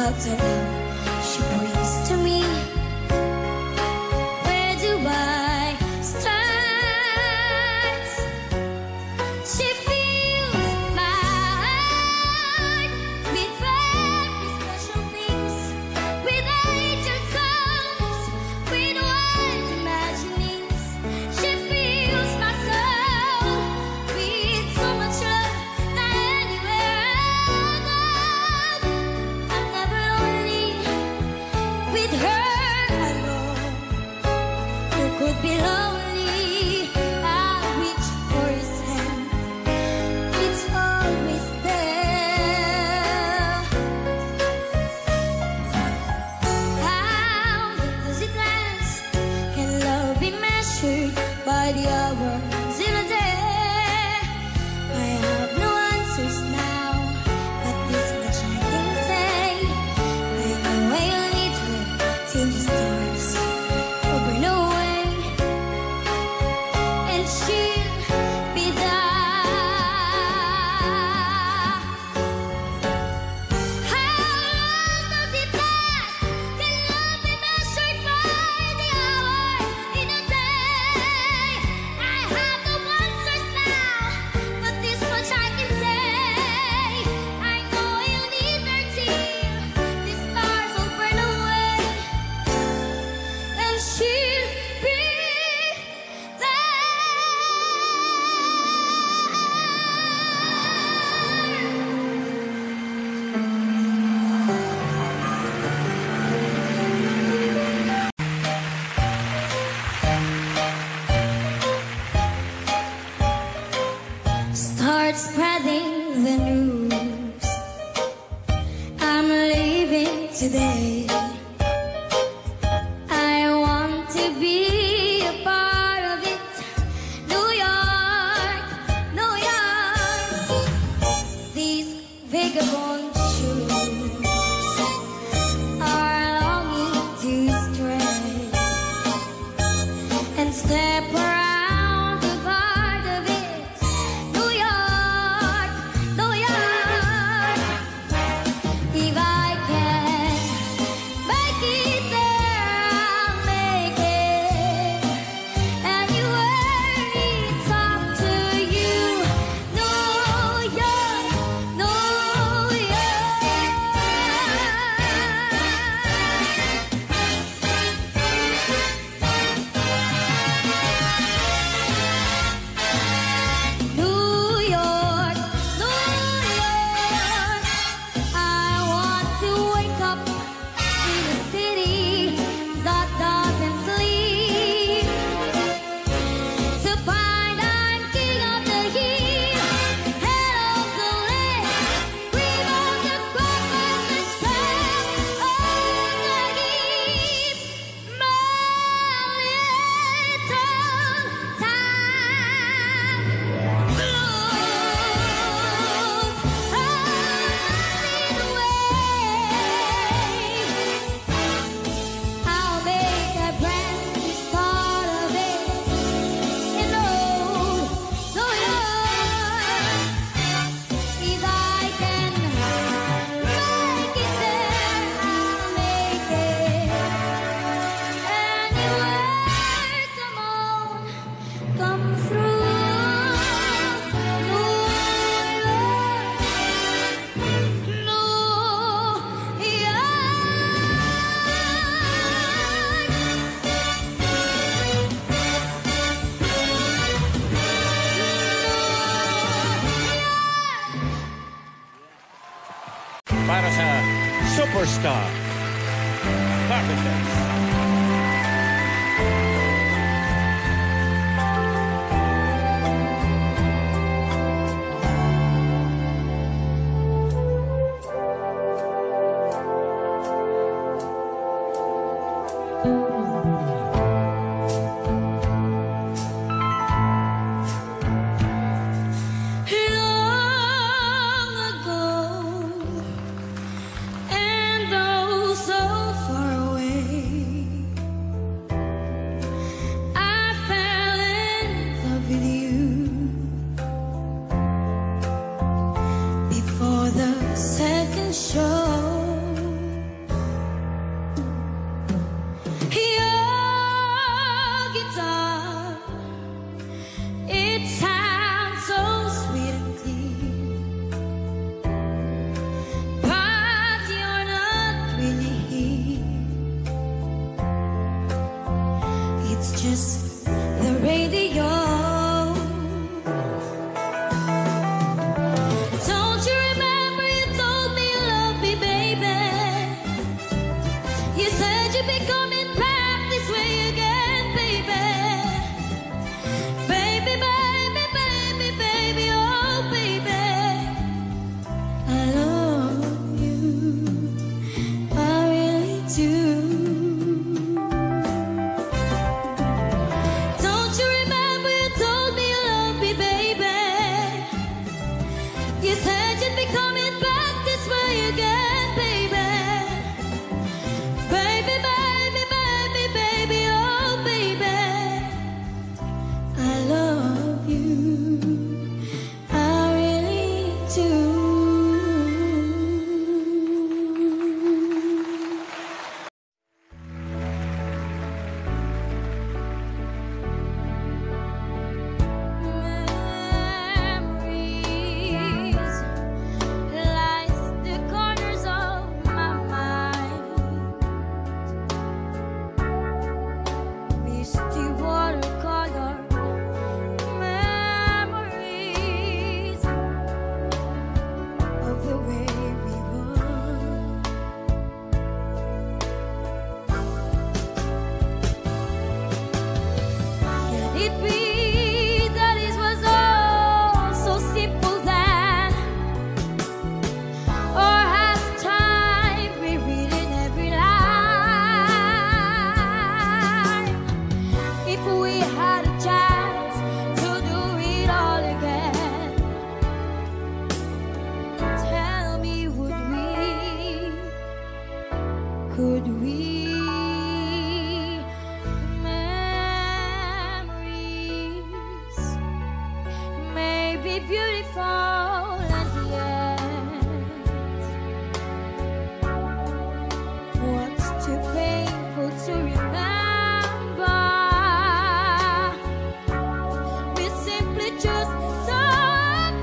about the love she brings to me. Where do I start? She fills my heart with very special things, with angel songs, with wild imaginings. She fills my soul with so much love that anywhere I go, I'm never lonely. With her alone, who could be lonely? I reach for his hand, it's always there. How does it last? Can love be measured by the hours in a day? I have no answers now, but this much I can say. I know I'll need her till the stars will burn away, and she'll be there. How long does it last? Can love be measured by the hours in a day? I have no answers now, but this much I can say. I know I'll need her till the stars will burn away, and she'll be there. Start spreading the news. I'm leaving today. I want to be a part of it. New York, New York. These vagabond shoes are longing to stray and step around the part of it. New York, New York. If I can make it there, I'll make it. Anywhere it's up to you. New York, New New York, New York. I want to wake up in a city that doesn't sleep, to find I'm king of the hill, head of the lake, cream of the crop, and the top of the heap. My little town blues hide away. I'll make a brand new start of it in old New York. If I can make it there, I'll make it. Anywhere, come on, come through. New York, New Para sa superstar Carpenters. Long ago, and oh so far away, it's just the radio. Don't you remember you told me you love me, baby? You said you'd be coming back this way again, baby. Baby, baby, baby, baby, oh baby, I love you, I really do. Don't you remember you told me you love me, baby? You said you'd be coming back this way again, baby. Baby, baby, baby, baby, oh baby, I love you, I really do. Memories lies the corners of my mind. Misty watercolor memories of the way we were. Can it be that it was all so simple then? Or has time rewritten every line? If we had a chance to do it all again, tell me, would we? Could we? Memories may be beautiful and yet what's too painful to remember? We simply just don't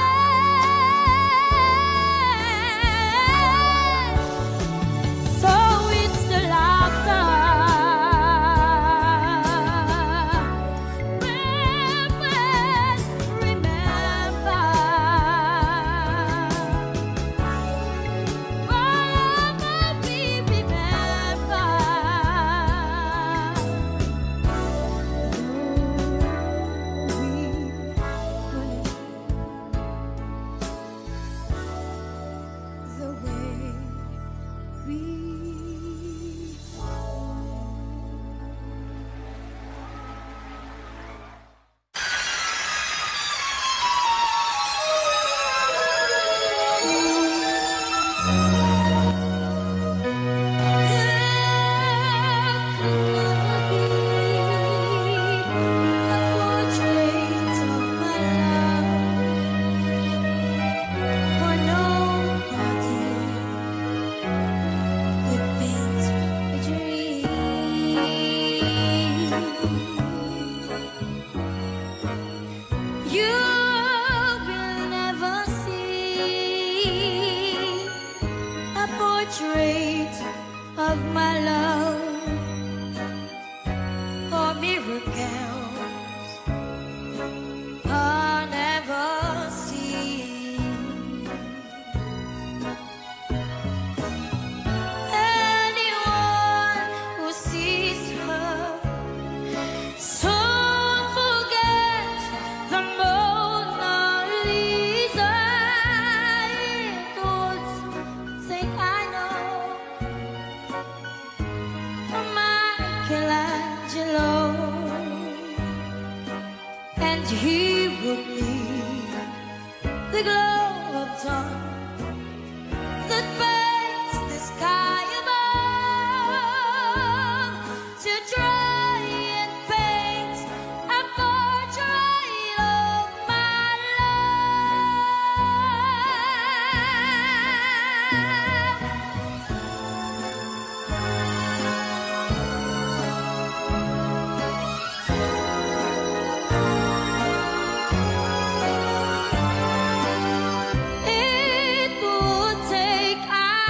forget. So it's the laughter. Remember. Forever we remember. The way we you will never see a portrait of my love or miracles I'll never see. Anyone who sees her soon forgets the Mona Lisa. It would think I know Michelangelo, and he would need the glow of dawn that paints the sky above to try and paint a portrait of my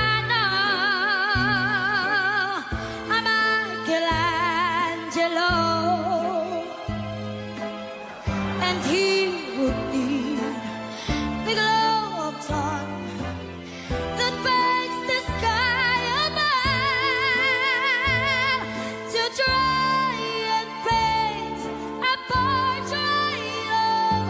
Michelangelo. and he would need the glow of dawn that paints the sky above to try and paint a portrait of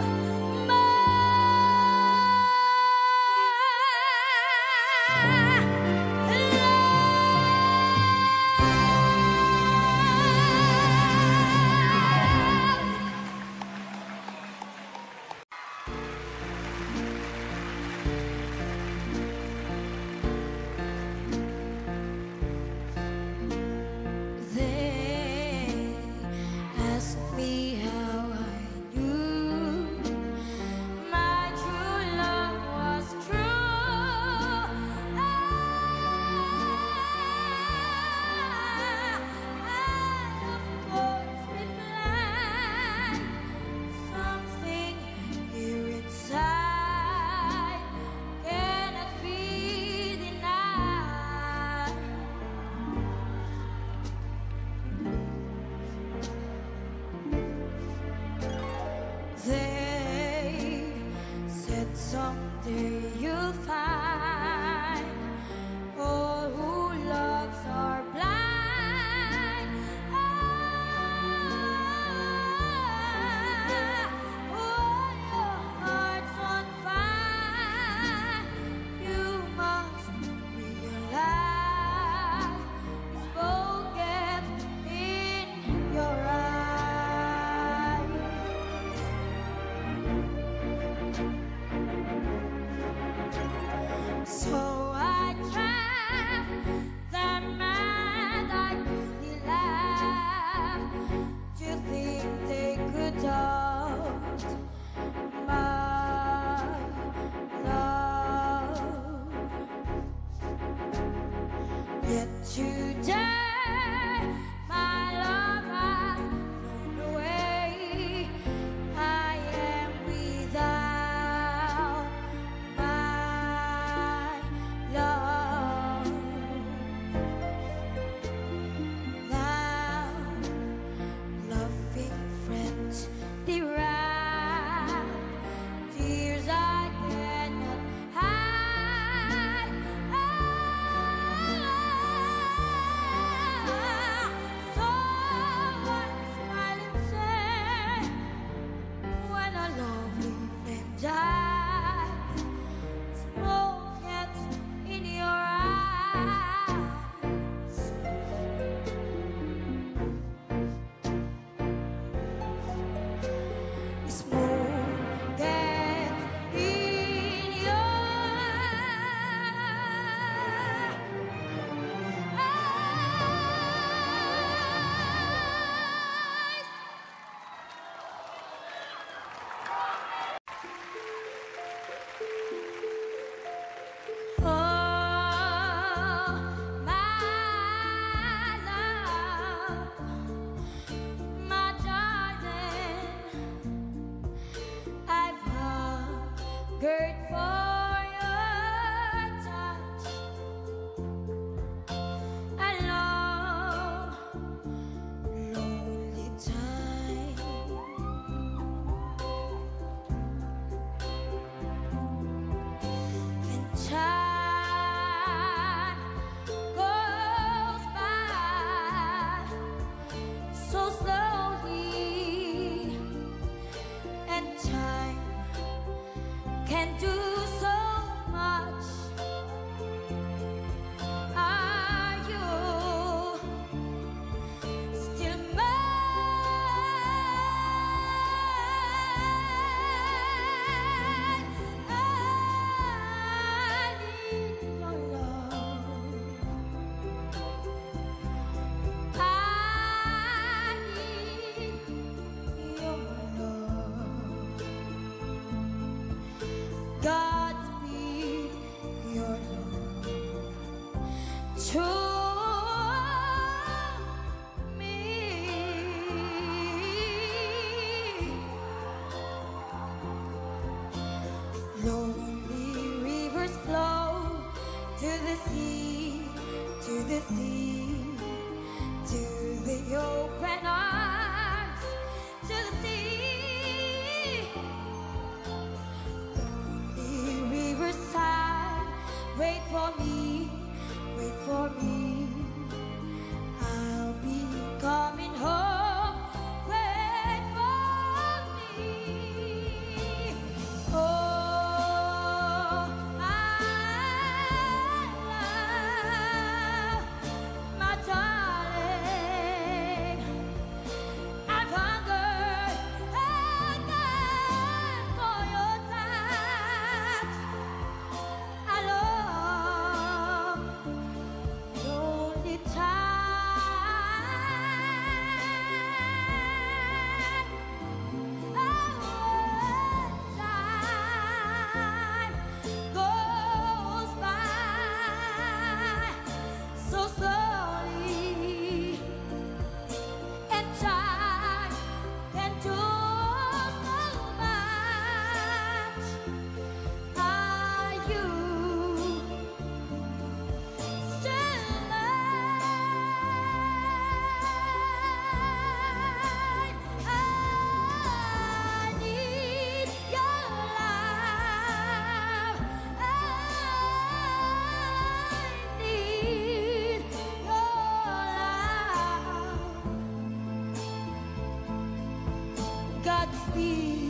Godspeed.